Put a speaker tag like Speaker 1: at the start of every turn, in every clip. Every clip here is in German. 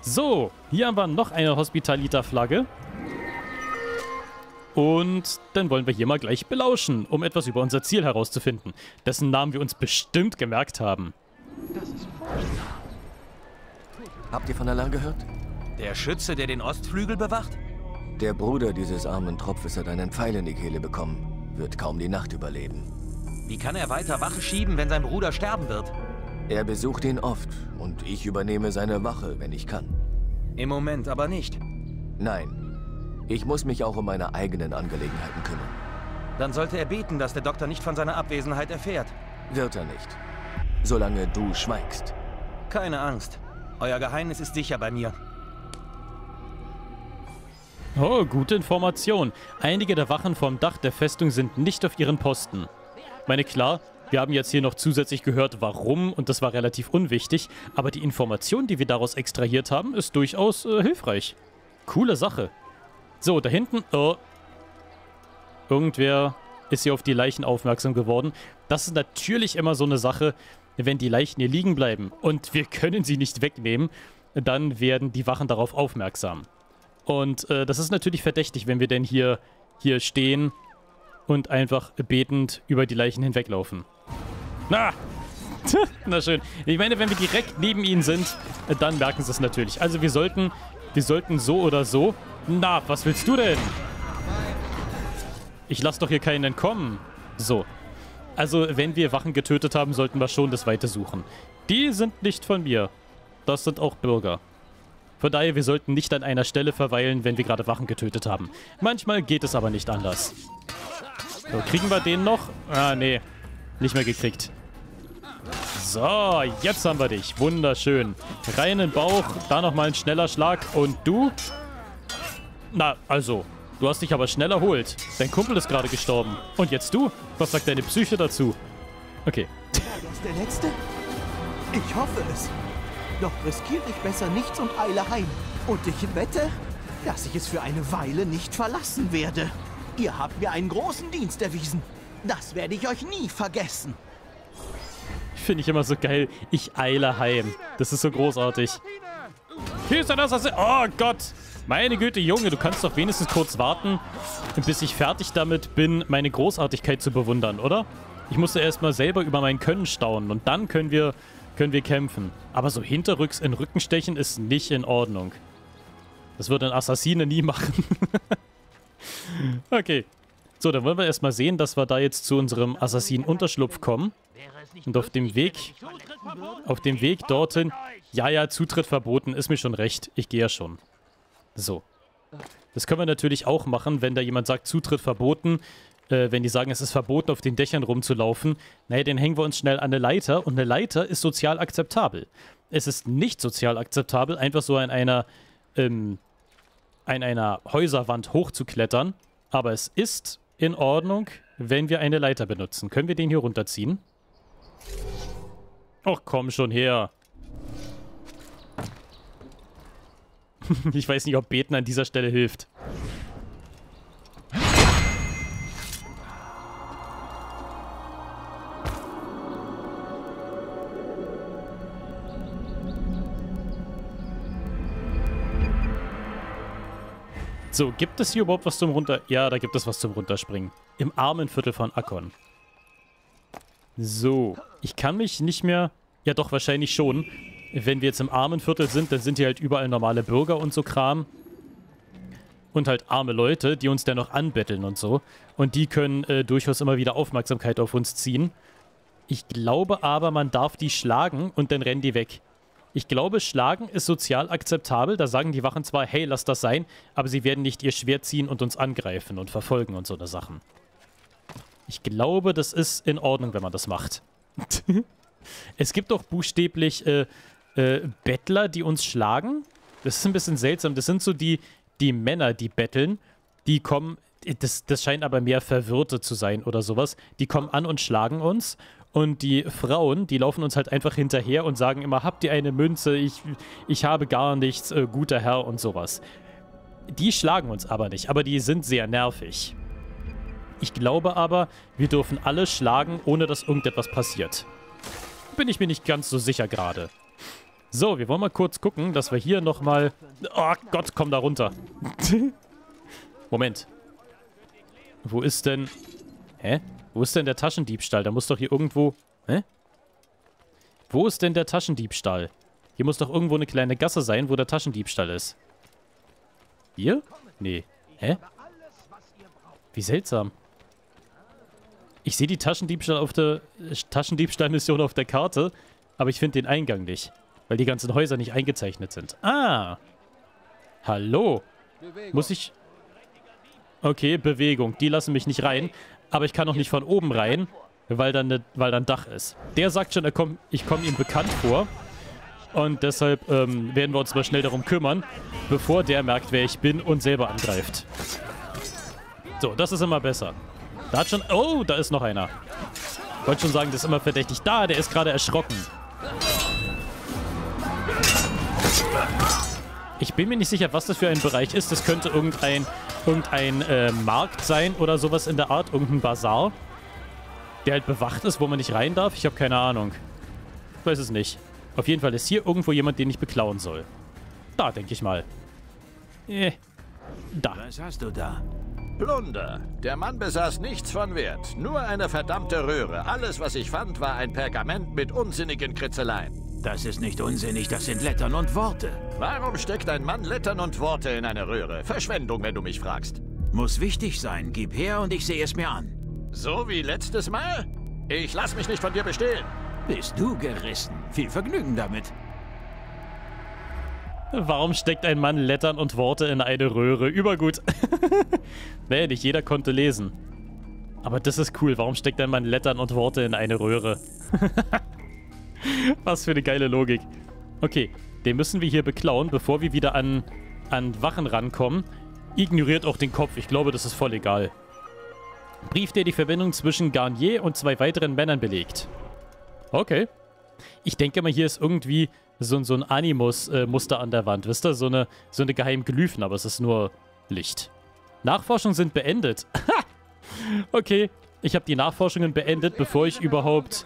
Speaker 1: So, hier haben wir noch eine Hospitalita-Flagge. Und dann wollen wir hier mal gleich belauschen, um etwas über unser Ziel herauszufinden, dessen Namen wir uns bestimmt gemerkt haben.
Speaker 2: Habt ihr von Alan gehört?
Speaker 3: Der Schütze, der den Ostflügel bewacht?
Speaker 2: Der Bruder dieses armen Tropfes hat einen Pfeil in die Kehle bekommen. Wird kaum die Nacht überleben.
Speaker 3: Wie kann er weiter Wache schieben, wenn sein Bruder sterben wird?
Speaker 2: Er besucht ihn oft und ich übernehme seine Wache, wenn ich kann.
Speaker 3: Im Moment aber nicht.
Speaker 2: Nein. Ich muss mich auch um meine eigenen Angelegenheiten kümmern.
Speaker 3: Dann sollte er beten, dass der Doktor nicht von seiner Abwesenheit erfährt.
Speaker 2: Wird er nicht. Solange du schweigst.
Speaker 3: Keine Angst. Euer Geheimnis ist sicher bei mir.
Speaker 1: Oh, gute Information. Einige der Wachen vom Dach der Festung sind nicht auf ihren Posten. Meine klar, wir haben jetzt hier noch zusätzlich gehört, warum, und das war relativ unwichtig, aber die Information, die wir daraus extrahiert haben, ist durchaus hilfreich. Coole Sache. So, da hinten, irgendwer ist hier auf die Leichen aufmerksam geworden. Das ist natürlich immer so eine Sache, wenn die Leichen hier liegen bleiben und wir können sie nicht wegnehmen, dann werden die Wachen darauf aufmerksam. Und das ist natürlich verdächtig, wenn wir denn hier stehen und einfach betend über die Leichen hinweglaufen. Na! Na schön. Ich meine, wenn wir direkt neben ihnen sind, dann merken sie es natürlich. Also wir sollten so oder so... Na, was willst du denn? Ich lasse doch hier keinen entkommen. So. Also, wenn wir Wachen getötet haben, sollten wir schon das Weite suchen. Die sind nicht von mir. Das sind auch Bürger. Von daher, wir sollten nicht an einer Stelle verweilen, wenn wir gerade Wachen getötet haben. Manchmal geht es aber nicht anders. So, kriegen wir den noch? Ah, nee. Nicht mehr gekriegt. So, jetzt haben wir dich. Wunderschön. Rein in den Bauch, da nochmal ein schneller Schlag. Und du? Na, also, du hast dich aber schnell erholt. Dein Kumpel ist gerade gestorben. Und jetzt du? Was sagt deine Psyche dazu? Okay.
Speaker 4: War das der Letzte? Ich hoffe es. Doch riskiere ich besser nichts und eile heim. Und ich wette, dass ich es für eine Weile nicht verlassen werde. Ihr habt mir einen großen Dienst erwiesen. Das werde ich euch nie vergessen.
Speaker 1: Finde ich immer so geil. Ich eile heim. Das ist so großartig. Hier ist das. Oh Gott. Meine Güte, Junge, du kannst doch wenigstens kurz warten, bis ich fertig damit bin, meine Großartigkeit zu bewundern, oder? Ich musste erstmal selber über mein Können staunen und dann können wir kämpfen. Aber so hinterrücks in den Rücken stechen ist nicht in Ordnung. Das würde ein Assassine nie machen. Okay. So, dann wollen wir erstmal sehen, dass wir da jetzt zu unserem Assassinen-Unterschlupf kommen. Und auf dem Weg dorthin... Ja, Zutritt verboten, ist mir schon recht. Ich gehe ja schon. So. Das können wir natürlich auch machen, wenn da jemand sagt, Zutritt verboten. Wenn die sagen, es ist verboten, auf den Dächern rumzulaufen. Naja, dann hängen wir uns schnell an eine Leiter. Und eine Leiter ist sozial akzeptabel. Es ist nicht sozial akzeptabel, einfach so an einer Häuserwand hochzuklettern. Aber es ist in Ordnung, wenn wir eine Leiter benutzen. Können wir den hier runterziehen? Och, komm schon her. Ich weiß nicht, ob Beten an dieser Stelle hilft. So, gibt es hier überhaupt was zum Runter... Ja, da gibt es was zum Runterspringen. Im Armenviertel von Akkon. So, ich kann mich nicht mehr... Ja doch, wahrscheinlich schon. Wenn wir jetzt im Armenviertel sind, dann sind hier halt überall normale Bürger und so Kram. Und halt arme Leute, die uns dann noch anbetteln und so. Und die können durchaus immer wieder Aufmerksamkeit auf uns ziehen. Ich glaube aber, man darf die schlagen und dann rennen die weg. Ich glaube, schlagen ist sozial akzeptabel. Da sagen die Wachen zwar, hey, lass das sein, aber sie werden nicht ihr Schwert ziehen und uns angreifen und verfolgen und so eine Sachen. Ich glaube, das ist in Ordnung, wenn man das macht. Es gibt doch buchstäblich Bettler, die uns schlagen. Das ist ein bisschen seltsam. Das sind so die Männer, die betteln. Die kommen, das scheint aber mehr Verwirrte zu sein oder sowas. Die kommen an und schlagen uns. Und die Frauen, die laufen uns halt einfach hinterher und sagen immer, habt ihr eine Münze? Ich habe gar nichts, guter Herr und sowas. Die schlagen uns aber nicht, aber die sind sehr nervig. Ich glaube aber, wir dürfen alle schlagen, ohne dass irgendetwas passiert. Bin ich mir nicht ganz so sicher gerade. So, wir wollen mal kurz gucken, dass wir hier nochmal... Oh Gott, komm da runter. Moment. Wo ist denn... Hä? Wo ist denn der Taschendiebstahl? Da muss doch hier irgendwo... Hä? Wo ist denn der Taschendiebstahl? Hier muss doch irgendwo eine kleine Gasse sein, wo der Taschendiebstahl ist. Hier? Nee. Hä? Wie seltsam. Ich sehe die Taschendiebstahlmission auf der Karte, aber ich finde den Eingang nicht. Weil die ganzen Häuser nicht eingezeichnet sind. Ah! Hallo? Muss ich... Okay, Bewegung. Die lassen mich nicht rein. Aber ich kann auch nicht von oben rein, weil dann ein Dach ist. Der sagt schon, ich komme ihm bekannt vor. Und deshalb werden wir uns mal schnell darum kümmern, bevor der merkt, wer ich bin und selber angreift. So, das ist immer besser. Da hat schon... Oh, da ist noch einer. Ich wollte schon sagen, das ist immer verdächtig. Da, der ist gerade erschrocken. Ich bin mir nicht sicher, was das für ein Bereich ist. Das könnte irgendein Markt sein oder sowas in der Art. Irgendein Bazar, der halt bewacht ist, wo man nicht rein darf. Ich habe keine Ahnung. Ich weiß es nicht. Auf jeden Fall ist hier irgendwo jemand, den ich beklauen soll. Da, denke ich mal. Da.
Speaker 5: Was hast du da?
Speaker 6: Plunder. Der Mann besaß nichts von Wert. Nur eine verdammte Röhre. Alles, was ich fand, war ein Pergament mit unsinnigen Kritzeleien.
Speaker 5: Das ist nicht unsinnig, das sind Lettern und Worte.
Speaker 6: Warum steckt ein Mann Lettern und Worte in eine Röhre? Verschwendung, wenn du mich fragst.
Speaker 5: Muss wichtig sein. Gib her und ich sehe es mir an.
Speaker 6: So wie letztes Mal? Ich lass mich nicht von dir bestehlen.
Speaker 5: Bist du gerissen? Viel Vergnügen damit.
Speaker 1: Warum steckt ein Mann Lettern und Worte in eine Röhre? Übergut. Naja, nicht jeder konnte lesen. Aber das ist cool. Warum steckt ein Mann Lettern und Worte in eine Röhre? Was für eine geile Logik. Okay, den müssen wir hier beklauen, bevor wir wieder an Wachen rankommen. Ignoriert auch den Kopf. Ich glaube, das ist voll egal. Brief, der die Verbindung zwischen Garnier und 2 weiteren Männern belegt. Okay. Ich denke mal, hier ist irgendwie so ein Animus-Muster an der Wand. Wisst ihr? So eine geheimen Glyphen, aber es ist nur Licht. Nachforschungen sind beendet. Okay. Ich habe die Nachforschungen beendet, bevor ich überhaupt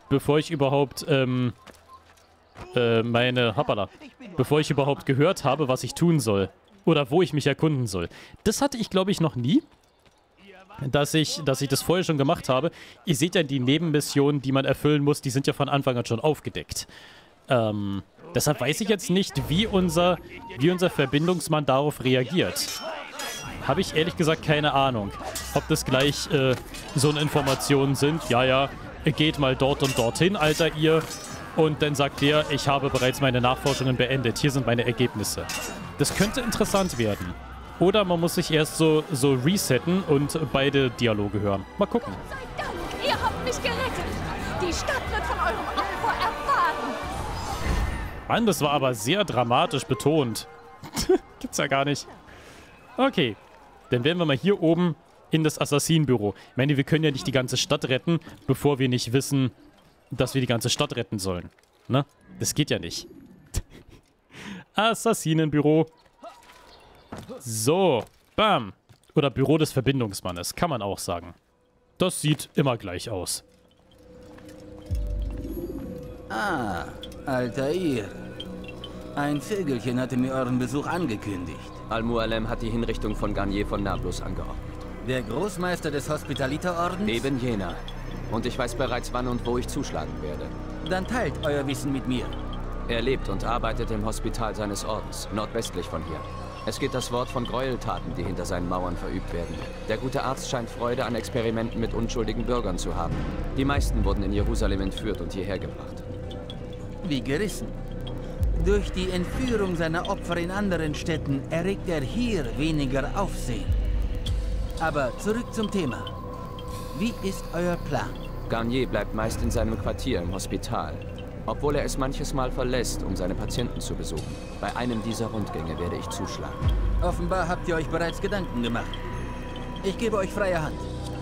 Speaker 1: gehört habe, was ich tun soll. Oder wo ich mich erkunden soll. Das hatte ich, glaube ich, noch nie. Dass ich das vorher schon gemacht habe. Ihr seht ja, die Nebenmissionen, die man erfüllen muss, die sind ja von Anfang an schon aufgedeckt. Deshalb weiß ich jetzt nicht, wie unser Verbindungsmann darauf reagiert. Habe ich ehrlich gesagt keine Ahnung. Ob das gleich so eine Informationen sind. Ja, geht mal dort und dorthin, Alter, ihr. Und dann sagt der, ich habe bereits meine Nachforschungen beendet. Hier sind meine Ergebnisse. Das könnte interessant werden. Oder man muss sich erst so resetten und beide Dialoge hören. Mal gucken.
Speaker 7: Sei Dank, ihr habt mich gerettet. Die Stadt wird von eurem Opfer erfahren.
Speaker 1: Mann, das war aber sehr dramatisch betont. Gibt's ja gar nicht. Okay, dann werden wir mal hier oben in das Assassinenbüro. Ich meine, wir können ja nicht die ganze Stadt retten, bevor wir nicht wissen, dass wir die ganze Stadt retten sollen. Ne? Das geht ja nicht. Assassinenbüro. So, bam. Oder Büro des Verbindungsmannes, kann man auch sagen. Das sieht immer gleich aus.
Speaker 8: Ah, Altair. Ein Vögelchen hatte mir euren Besuch angekündigt.
Speaker 9: Al-Mualem hat die Hinrichtung von Garnier von Nablus angeordnet.
Speaker 8: Der Großmeister des Hospitaliterordens?
Speaker 9: Eben jener. Und ich weiß bereits, wann und wo ich zuschlagen werde.
Speaker 8: Dann teilt euer Wissen mit mir.
Speaker 9: Er lebt und arbeitet im Hospital seines Ordens, nordwestlich von hier. Es geht das Wort von Gräueltaten, die hinter seinen Mauern verübt werden. Der gute Arzt scheint Freude an Experimenten mit unschuldigen Bürgern zu haben. Die meisten wurden in Jerusalem entführt und hierher gebracht.
Speaker 8: Wie gerissen. Durch die Entführung seiner Opfer in anderen Städten erregt er hier weniger Aufsehen. Aber zurück zum Thema. Wie ist euer Plan?
Speaker 9: Garnier bleibt meist in seinem Quartier im Hospital, obwohl er es manches Mal verlässt, um seine Patienten zu besuchen. Bei einem dieser Rundgänge werde ich zuschlagen.
Speaker 8: Offenbar habt ihr euch bereits Gedanken gemacht. Ich gebe euch freie Hand.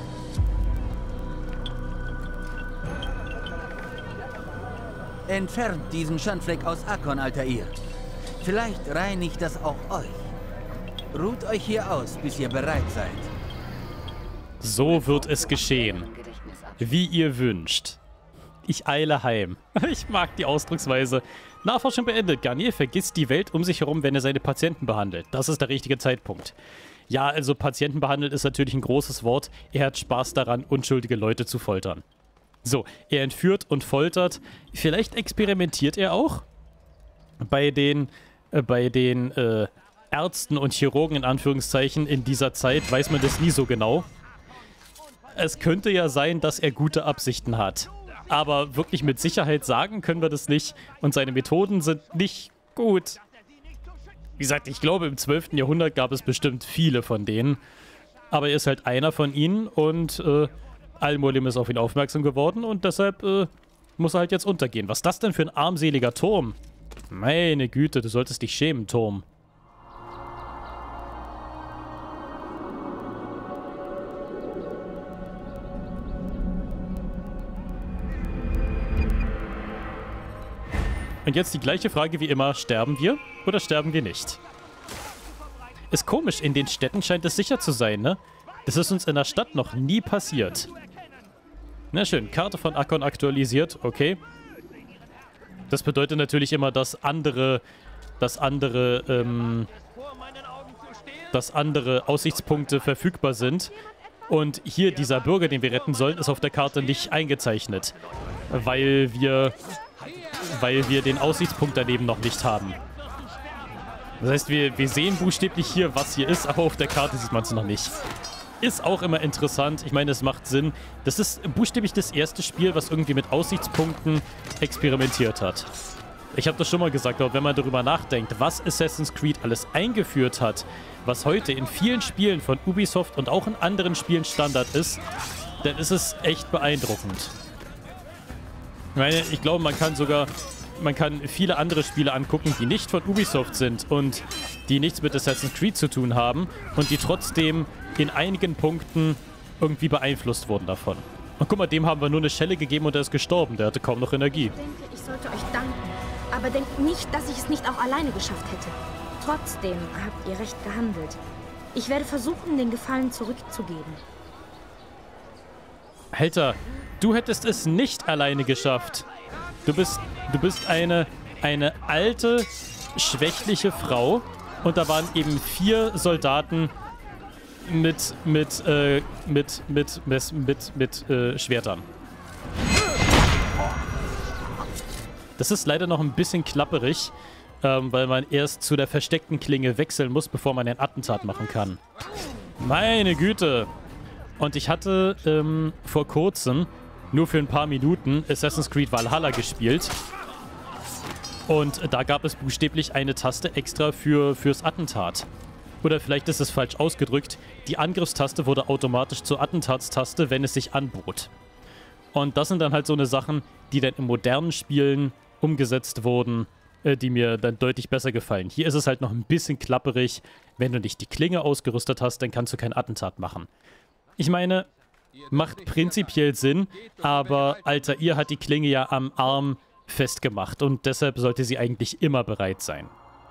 Speaker 8: Entfernt diesen Schandfleck aus Akkon, Altair. Vielleicht reinigt das auch euch. Ruht euch hier aus, bis ihr bereit seid.
Speaker 1: So wird es geschehen. Wie ihr wünscht. Ich eile heim. Ich mag die Ausdrucksweise. Nachforschung beendet. Garnier vergisst die Welt um sich herum, wenn er seine Patienten behandelt. Das ist der richtige Zeitpunkt. Ja, also Patienten behandelt ist natürlich ein großes Wort. Er hat Spaß daran, unschuldige Leute zu foltern. So, er entführt und foltert. Vielleicht experimentiert er auch bei den Ärzten und Chirurgen in Anführungszeichen in dieser Zeit. Weiß man das nie so genau. Es könnte ja sein, dass er gute Absichten hat. Aber wirklich mit Sicherheit sagen können wir das nicht. Und seine Methoden sind nicht gut. Wie gesagt, ich glaube, im 12. Jahrhundert gab es bestimmt viele von denen. Aber er ist halt einer von ihnen und Al-Mualim ist auf ihn aufmerksam geworden und deshalb muss er halt jetzt untergehen. Was ist das denn für ein armseliger Turm? Meine Güte, du solltest dich schämen, Turm. Und jetzt die gleiche Frage wie immer, sterben wir oder sterben wir nicht? Ist komisch, in den Städten scheint es sicher zu sein, ne? Das ist uns in der Stadt noch nie passiert. Na schön, Karte von Akkon aktualisiert, okay. Das bedeutet natürlich immer, dass andere Aussichtspunkte verfügbar sind. Und hier dieser Bürger, den wir retten sollen, ist auf der Karte nicht eingezeichnet. Weil wir den Aussichtspunkt daneben noch nicht haben. Das heißt, wir sehen buchstäblich hier, was hier ist, aber auf der Karte sieht man es noch nicht. Ist auch immer interessant. Ich meine, es macht Sinn. Das ist buchstäblich das erste Spiel, was irgendwie mit Aussichtspunkten experimentiert hat. Ich habe das schon mal gesagt, aber wenn man darüber nachdenkt, was Assassin's Creed alles eingeführt hat, was heute in vielen Spielen von Ubisoft und auch in anderen Spielen Standard ist, dann ist es echt beeindruckend. Ich glaube, man kann viele andere Spiele angucken, die nicht von Ubisoft sind und die nichts mit Assassin's Creed zu tun haben und die trotzdem in einigen Punkten irgendwie beeinflusst wurden davon. Und guck mal, dem haben wir nur eine Schelle gegeben und er ist gestorben. Der hatte kaum noch Energie.
Speaker 7: Ich denke, ich sollte euch danken. Aber denkt nicht, dass ich es nicht auch alleine geschafft hätte. Trotzdem habt ihr recht gehandelt. Ich werde versuchen, den Gefallen zurückzugeben.
Speaker 1: Alter, du hättest es nicht alleine geschafft. Du bist eine alte, schwächliche Frau und da waren eben 4 Soldaten mit Schwertern. Das ist leider noch ein bisschen klapperig, weil man erst zu der versteckten Klinge wechseln muss, bevor man ein Attentat machen kann. Meine Güte! Und ich hatte vor kurzem nur für ein paar Minuten Assassin's Creed Valhalla gespielt. Und da gab es buchstäblich eine Taste extra fürs Attentat. Oder vielleicht ist es falsch ausgedrückt. Die Angriffstaste wurde automatisch zur Attentatstaste, wenn es sich anbot. Und das sind dann halt so eine Sachen, die dann in modernen Spielen umgesetzt wurden, die mir dann deutlich besser gefallen. Hier ist es halt noch ein bisschen klapperig. Wenn du nicht die Klinge ausgerüstet hast, dann kannst du kein Attentat machen. Ich meine, macht prinzipiell Sinn, aber Altair hat die Klinge ja am Arm festgemacht und deshalb sollte sie eigentlich immer bereit sein.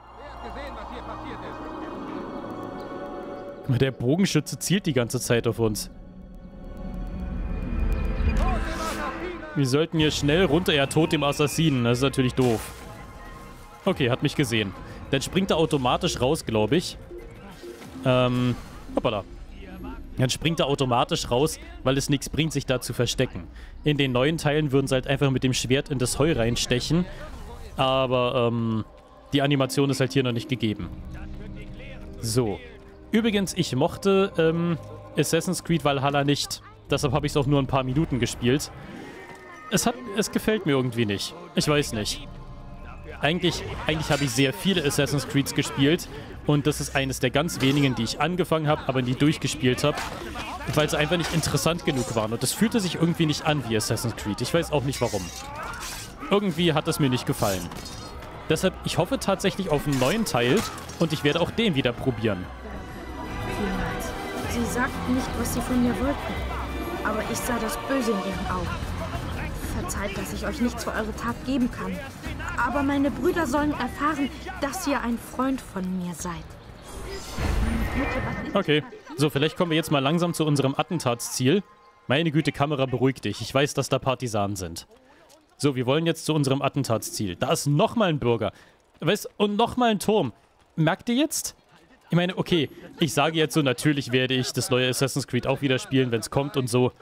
Speaker 1: Der Bogenschütze zielt die ganze Zeit auf uns. Wir sollten hier schnell runter. Ja, tot dem Assassinen. Das ist natürlich doof. Okay, hat mich gesehen. Dann springt er automatisch raus, glaube ich. Hoppala. Dann springt er automatisch raus, weil es nichts bringt, sich da zu verstecken. In den neuen Teilen würden sie halt einfach mit dem Schwert in das Heu reinstechen. Aber die Animation ist halt hier noch nicht gegeben. So. Übrigens, ich mochte Assassin's Creed Valhalla nicht. Deshalb habe ich es auch nur ein paar Minuten gespielt. Es gefällt mir irgendwie nicht. Ich weiß nicht. Eigentlich habe ich sehr viele Assassin's Creeds gespielt. Und das ist eines der ganz wenigen, die ich angefangen habe, aber nie durchgespielt habe. Weil sie einfach nicht interessant genug waren. Und das fühlte sich irgendwie nicht an wie Assassin's Creed. Ich weiß auch nicht warum. Irgendwie hat es mir nicht gefallen. Deshalb, ich hoffe tatsächlich auf einen neuen Teil. Und ich werde auch den wieder probieren.
Speaker 7: Sie sagten nicht, was sie von mir wollten. Aber ich sah das Böse in ihren Augen. Verzeiht, dass ich euch nichts für eure Tat geben kann. Aber meine Brüder sollen erfahren, dass ihr ein Freund von mir seid.
Speaker 1: Okay, so, vielleicht kommen wir jetzt mal langsam zu unserem Attentatsziel. Meine Güte, Kamera, beruhig dich. Ich weiß, dass da Partisanen sind. So, wir wollen jetzt zu unserem Attentatsziel. Da ist nochmal ein Bürger. Weißt, und nochmal ein Turm. Merkt ihr jetzt? Ich meine, okay, ich sage jetzt so, natürlich werde ich das neue Assassin's Creed auch wieder spielen, wenn es kommt und so.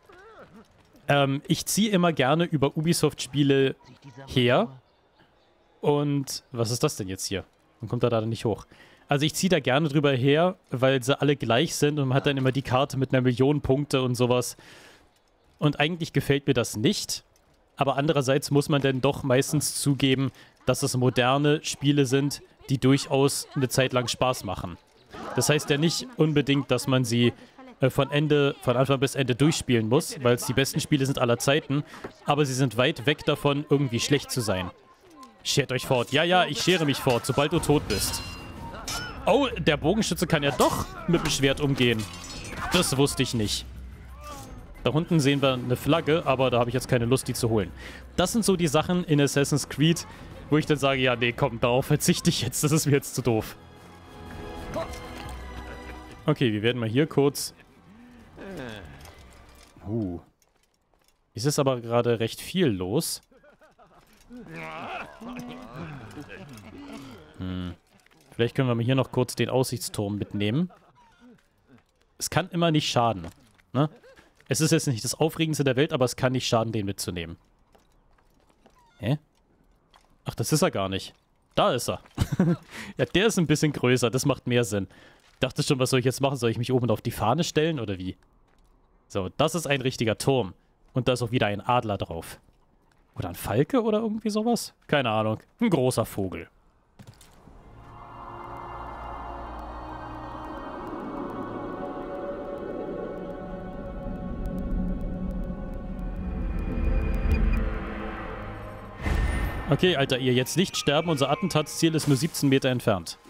Speaker 1: Ich ziehe immer gerne über Ubisoft-Spiele her. Und was ist das denn jetzt hier? Man kommt da nicht hoch. Also ich ziehe da gerne drüber her, weil sie alle gleich sind und man hat dann immer die Karte mit 1 Million Punkte und sowas. Und eigentlich gefällt mir das nicht. Aber andererseits muss man dann doch meistens zugeben, dass es moderne Spiele sind, die durchaus eine Zeit lang Spaß machen. Das heißt ja nicht unbedingt, dass man sie von Anfang bis Ende durchspielen muss, weil es die besten Spiele sind aller Zeiten, aber sie sind weit weg davon, irgendwie schlecht zu sein. Schert euch fort. Ja, ja, ich schere mich fort, sobald du tot bist. Oh, der Bogenschütze kann ja doch mit dem Schwert umgehen. Das wusste ich nicht. Da unten sehen wir eine Flagge, aber da habe ich jetzt keine Lust, die zu holen. Das sind so die Sachen in Assassin's Creed, wo ich dann sage, ja, nee, komm, darauf verzichte ich jetzt, das ist mir jetzt zu doof. Okay, wir werden mal hier kurz... Es ist aber gerade recht viel los. Vielleicht können wir mal hier noch kurz den Aussichtsturm mitnehmen. Es kann immer nicht schaden, ne? Es ist jetzt nicht das Aufregendste der Welt, aber es kann nicht schaden, den mitzunehmen. Hä? Ach, das ist er gar nicht. Da ist er. Ja, der ist ein bisschen größer. Das macht mehr Sinn. Ich dachte schon, was soll ich jetzt machen? Soll ich mich oben auf die Fahne stellen oder wie? So, das ist ein richtiger Turm. Und da ist auch wieder ein Adler drauf. Oder ein Falke oder irgendwie sowas? Keine Ahnung. Ein großer Vogel. Okay, Alter, ihr jetzt nicht sterben. Unser Attentatsziel ist nur 17 Meter entfernt.